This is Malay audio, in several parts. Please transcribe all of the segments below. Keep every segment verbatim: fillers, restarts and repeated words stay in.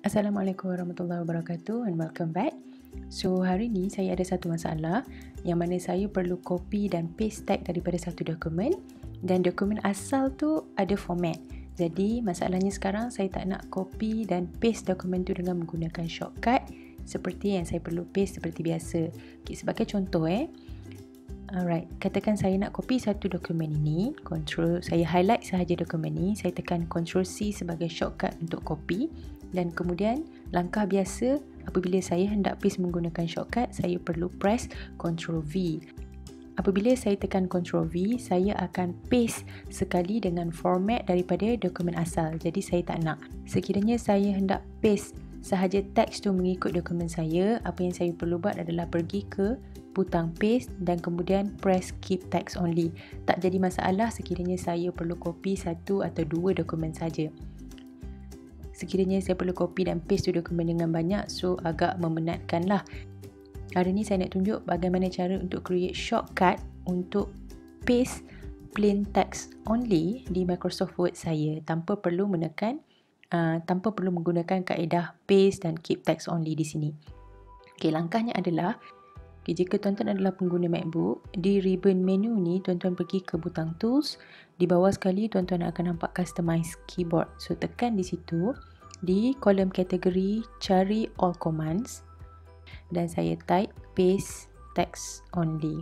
Assalamualaikum warahmatullahi wabarakatuh and welcome back. So hari ni saya ada satu masalah yang mana saya perlu copy dan paste tag daripada satu dokumen, dan dokumen asal tu ada format. Jadi masalahnya sekarang saya tak nak copy dan paste dokumen tu dengan menggunakan shortcut seperti yang saya perlu paste seperti biasa. Okay, sebagai contoh eh Alright, katakan saya nak copy satu dokumen ini, control saya highlight sahaja dokumen ini, saya tekan control C sebagai shortcut untuk copy, dan kemudian langkah biasa apabila saya hendak paste menggunakan shortcut, saya perlu press control V. Apabila saya tekan control V, saya akan paste sekali dengan format daripada dokumen asal. Jadi saya tak nak. Sekiranya saya hendak paste sahaja teks tu mengikut dokumen saya, apa yang saya perlu buat adalah pergi ke butang paste dan kemudian press keep text only. Tak jadi masalah sekiranya saya perlu copy satu atau dua dokumen saja. Sekiranya saya perlu copy dan paste tu dokumen dengan banyak, so agak memenatkan lah. Hari ni saya nak tunjuk bagaimana cara untuk create shortcut untuk paste plain text only di Microsoft Word saya tanpa perlu menekan uh, tanpa perlu menggunakan kaedah paste dan keep text only di sini. Okey, langkahnya adalah okay, jika tuan-tuan adalah pengguna MacBook, di ribbon menu ni tuan-tuan pergi ke butang tools. Di bawah sekali tuan-tuan akan nampak customize keyboard. So tekan di situ, di kolom kategori cari all commands, dan saya type paste text only.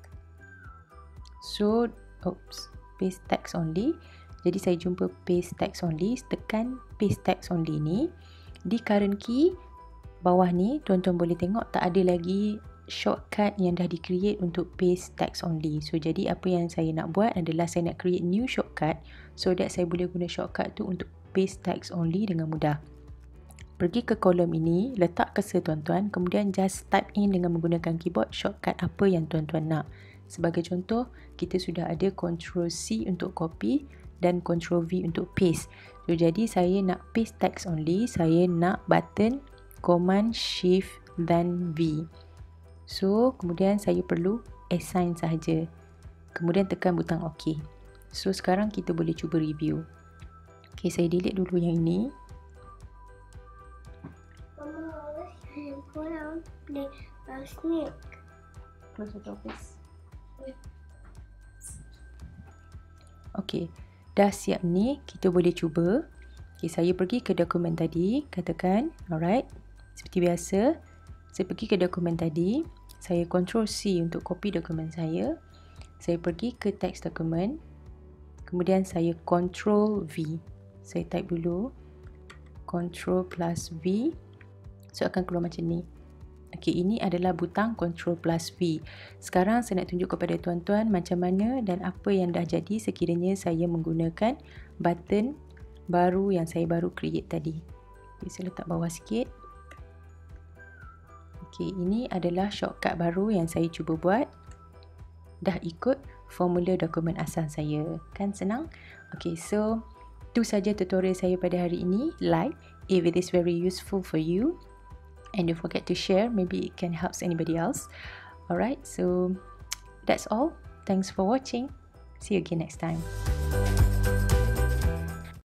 So oops, paste text only. Jadi saya jumpa paste text only, tekan paste text only ni. Di current key bawah ni tuan-tuan boleh tengok tak ada lagi shortcut yang dah di-create untuk paste text only. So jadi apa yang saya nak buat adalah saya nak create new shortcut so that saya boleh guna shortcut tu untuk paste text only dengan mudah. Pergi ke kolom ini, letak cursor tuan-tuan, kemudian just type in dengan menggunakan keyboard shortcut apa yang tuan-tuan nak. Sebagai contoh, kita sudah ada control C untuk copy dan control V untuk paste. So jadi saya nak paste text only, saya nak button command shift dan V. So, kemudian saya perlu assign sahaja. Kemudian tekan butang OK. So, sekarang kita boleh cuba review. Okay, saya delete dulu yang ini. Okay, dah siap ni, kita boleh cuba. Okay, saya pergi ke dokumen tadi, katakan, alright, seperti biasa. Saya pergi ke dokumen tadi, saya control C untuk copy dokumen saya. Saya pergi ke teks dokumen, kemudian saya control V. Saya type dulu, control plus V. So akan keluar macam ni. Okey, ini adalah butang control plus V. Sekarang saya nak tunjuk kepada tuan-tuan macam mana dan apa yang dah jadi sekiranya saya menggunakan button baru yang saya baru create tadi. Okay, saya letak bawah sikit. Okay, ini adalah shortcut baru yang saya cuba buat. Dah ikut formula dokumen asal saya. Kan senang? Okay, so itu saja tutorial saya pada hari ini. Like if it is very useful for you. And don't forget to share. Maybe it can help anybody else. Alright, so that's all. Thanks for watching. See you again next time.